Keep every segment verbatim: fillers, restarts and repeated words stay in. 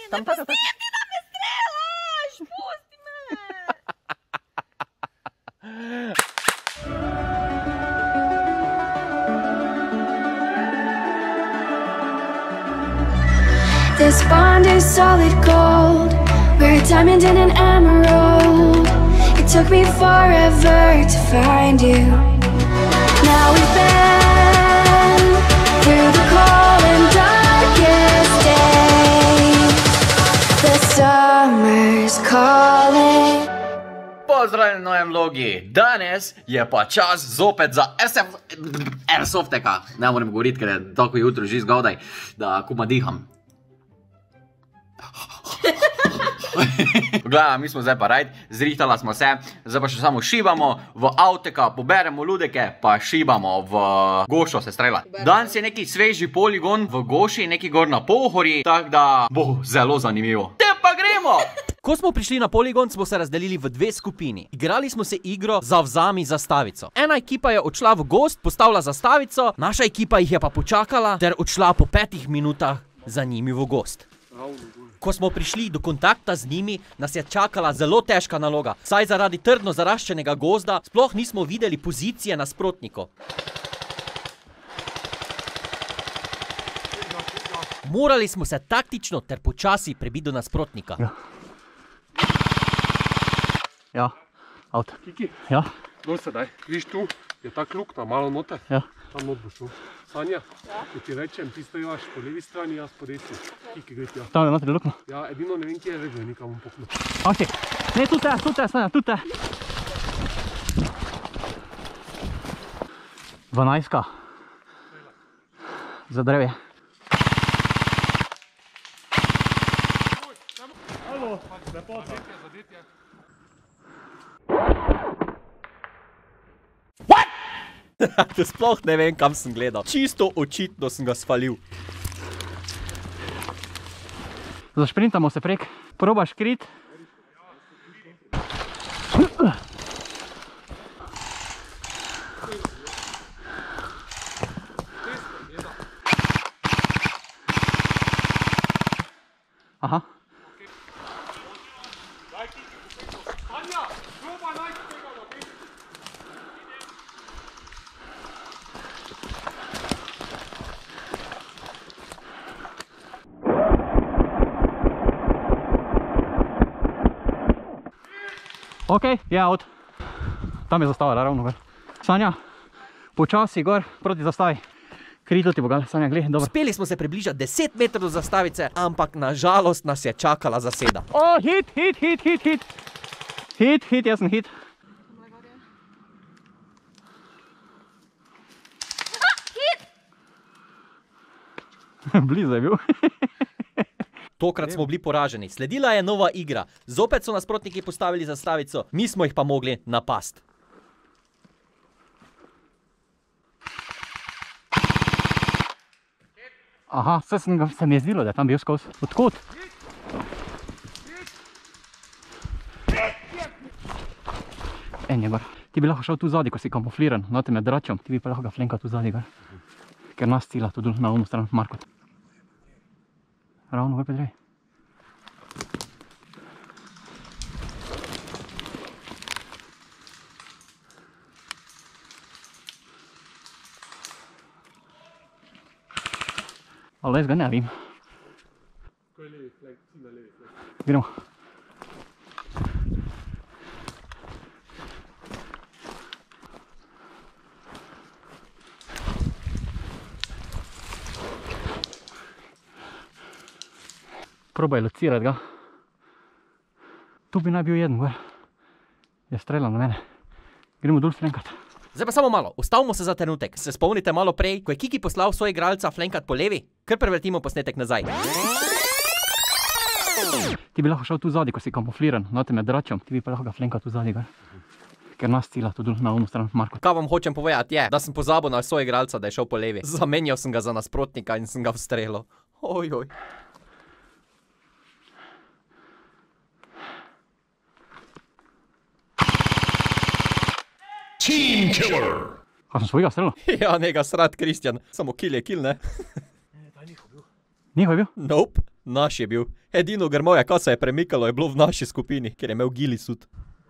ne posneti, da me strelaš, pusti me. This bond is solid gold. We're a diamond and an emerald. It took me forever to find you. Now we've been through the cold and darkest days. The summer's calling. Pozdravljeni v novem vlogi. Danes je pa čas zopet za Airsofteka. Ne moram govoriti, ker je tako jutro že zgodaj, da kuma diham. Gledaj, mi smo zdaj pa rajt, zrihtala smo se, zdaj pa še samo šibamo v avteka, poberemo ludeke, pa šibamo v Gošo se strela. Danes je neki sveži poligon v Goši, neki gor na Pohorji, tako da bo zelo zanimivo. Te pa gremo! Ko smo prišli na poligon, smo se razdelili v dve skupini. Igrali smo se igro Zavzami zastavico. Ena ekipa je odšla v gozd, postavila zastavico, naša ekipa jih je pa počakala ter odšla po petih minutah za njimi v gozd. Ko smo prišli do kontakta z njimi, nas je čakala zelo težka naloga, saj zaradi trdno zaraščenega gozda sploh nismo videli pozicije nasprotnikov. Morali smo se taktično ter počasi prebiti do nasprotnika. Ja. Ja, avto. Kiki, Ja, dol sedaj. Viš tu, je tak lukna, malo noter. ja. Tam not boš šel. Sanja, ko ti rečem, ti stojiš po levi strani, jaz po desni. Kiki, gre ti ja. Tam je notri lukno. Ja, edino ne vem, kje je režo, nikam bom poknil. Ok. Ne, tu te, tu te, Sanja, tu te. Dvanajstka. Za drevje. Halo, lepo, zadetje, zadetje. Sploh ne vem, kam sem gledal. Čisto očitno sem ga sfalil. Zašprintamo se prek. Probaš krit. Aha. Sanja, probaj najti tega na desni. Ok, je out. Tam je zastava, ravno gor. Sanja, počasi gor, proti zastavi. Krito ti bo gal, Sanja, glej, dobro. Uspeli smo se približati deset metrov do zastavice, ampak nažalost nas je čakala zaseda. O, hit, hit, hit, hit, hit. Hit, hit, jaz sem hit. Blizu je bil. Tokrat smo bili poraženi. Sledila je nova igra. Zopet so nasprotniki postavili zastavico, mi smo jih pa mogli napast. Aha, vse se mi je zdelo, da je tam bil skozi. Odkot? En je gor. Ti bi lahko šel tu zadnji, ko si kamufliran, note med dračom. Ti bi pa lahko ga flenkal tu zadnji gor. Ker nas cila tudi na ono stran, Marko. Ravno gor pedrej. Ali jaz ga ne vim. Ko je levi flank, si na levi flank. Gremo. Probaj locirati ga. Tu bi naj bil jeden gor. Je streljal na mene. Gremo dol flankat. Zdaj pa samo malo, ustavimo se za trenutek. Se spomnite malo prej, ko je Kiki poslal svoj igralca flankat po levi? Kar prevrtimo posnetek nazaj. Ti bi lahko šel tu zadnji, ko si kamufliran, note med dračom. Ti bi pa lahko ga flankal tu zadnji gor. Ker nas cila tudi na ono stran, Marko. Kaj vam hočem povedati je, da sem pozabil na svoj igralca, da je šel po levi. Zamenjal sem ga za nasprotnika in sem ga vstrelil. Ojoj. Team killer! Kaj sem svojega strelil? Ja, njega srad, Kristjan. Samo kill je kill, ne? Njihov je bil? Nope. Naš je bil. Edino grmovje, kaj se je premikalo, je bilo v naši skupini, ker je imel gili sud.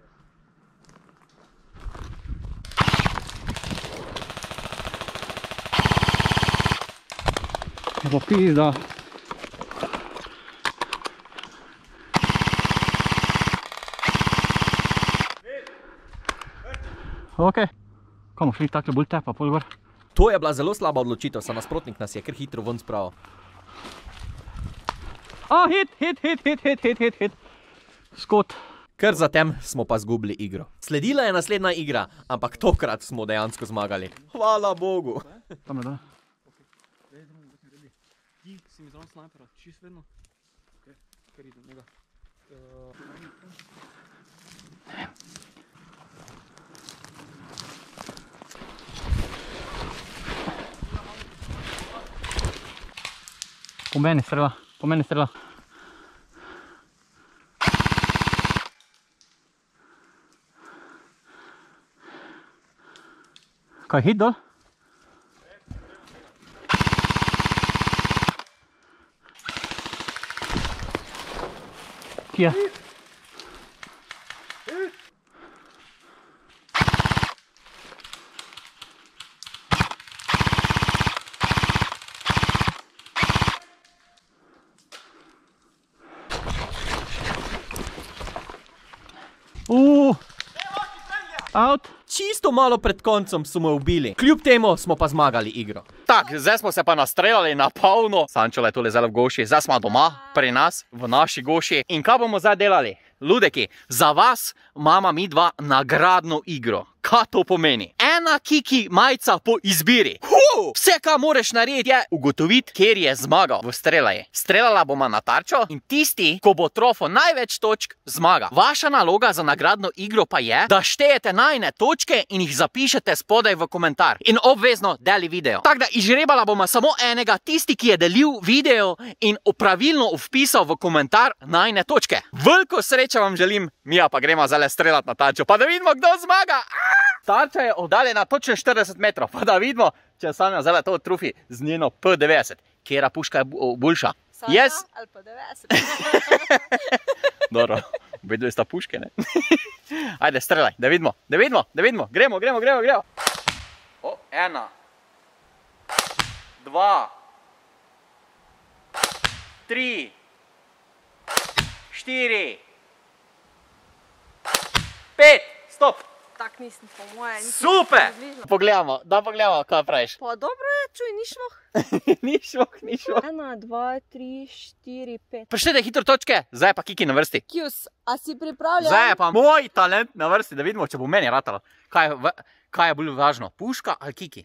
Je pa pizda. Ok. Komu šli takle bolj tepa, pol gor? To je bila zelo slaba odločitev, sa nasprotnik nas je kar hitro ven spravil. A, hit, hit, hit, hit, hit, hit, hit, hit. Skot. Kar zatem smo pa zgubili igro. Sledila je naslednja igra, ampak tokrat smo dejansko zmagali. Hvala Bogu. Tam ne da. Ti si mi zraven snajpera, čist vedno. Kar ide njega. Po meni strela, po meni strela. Kaj, hit dol? Kje? Uuu, out. Čisto malo pred koncem smo ubili. Kljub temu smo pa zmagali igro. Tak, zdaj smo se pa nastreljali na polno. Sančo je tole zdaj v Goši. Zdaj smo doma, pri nas, v naši Goši. In kaj bomo zdaj delali? Ludeki, za vas imamo mi dva nagradno igro. Kaj to pomeni? Ena kiki majica po izbiri. Hu! Vse, kar moraš narediti, je ugotoviti, kjer je zmagal v strelaji. Streljala bomo na tarčo in tisti, ko bo trofo največ točk, zmaga. Vaša naloga za nagradno igro pa je, da štejete najne točke in jih zapišete spodaj v komentar. In obvezno deli video. Tako da izžrebala bomo samo enega, tisti, ki je delil video in pravilno vpisal v komentar najne točke. Veliko sreče vam želim, Mija pa gremo zdaj streljati na tarčo, pa da vidimo, kdo zmaga. Tarča je oddaljena točno štirideset metrov, pa da vidimo, če Sanja zdaj to trufi z njeno P devetdeset. Kjera puška je boljša? Sanja Jaz? ali P devetdeset? Dobro, obedve sta puške, ne? Ajde, streljaj, da vidimo, da vidimo, da vidimo. Gremo, gremo, gremo, gremo. O, ena. Dva. Tri. Štiri. Pet. Stop. Tak nisem po moje. Super. Pogledamo, da pogledamo, kaj praviš. Pa dobro je, čuj, ni šmoh. Ni šok, ni šok. Ena, dva, tri, štiri, pet. Preštejte hitro točke, zdaj je pa Kiki na vrsti. Kjus, a si pripravljen? Zdaj je pa moj talent na vrsti, da vidimo, če bo meni ratalo. Kaj, je v- kaj je bolj važno, puška ali Kiki?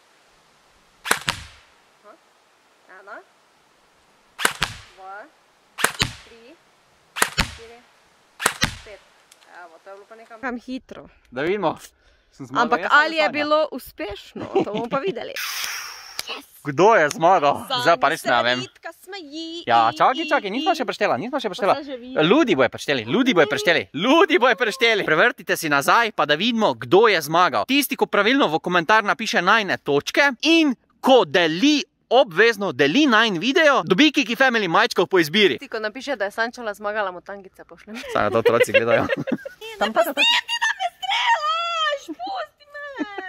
Ena, dva, tri, štiri, pet. Evo, to je bilo pa nekam kam hitro. Da vidimo. Sem zmagal Ampak jaz ali ali je Sanja? bilo uspešno, to bomo pa videli. Kdo je zmagal? Zdaj pa res ne vem. Ritka smeji. Ja, čakaj, čakaj, nismo še preštela, nismo še preštela. Pa se že vidi. Ljudi boje prešteli, ljudi boje prešteli, ljudi boje prešteli. Prevrtite si nazaj, pa da vidimo, kdo je zmagal. Tisti, ko pravilno v komentar napiše najne točke in ko deli, obvezno deli najn video, dobi Kiki Family majčkov po izbiri. Ti, ko napiše, da je Sančala zmagala, mu tangice pošljem. Saj to otroci gledajo. Tam pa da me strelaš, pusti me.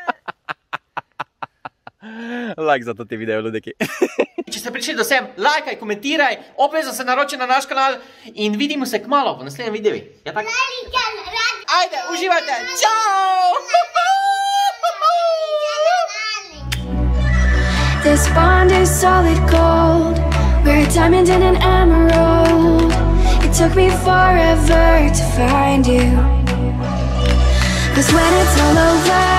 Like za to te video, ljudeki. Če ste prišli do sem, lajkaj, komentiraj, obvezno se naroči na naš kanal in vidimo se kmalu v naslednjem videu. Ja, tako? Ajde, uživajte, čau! This bond is solid gold. We're a diamond and an emerald. It took me forever to find you. 'Cause when it's all over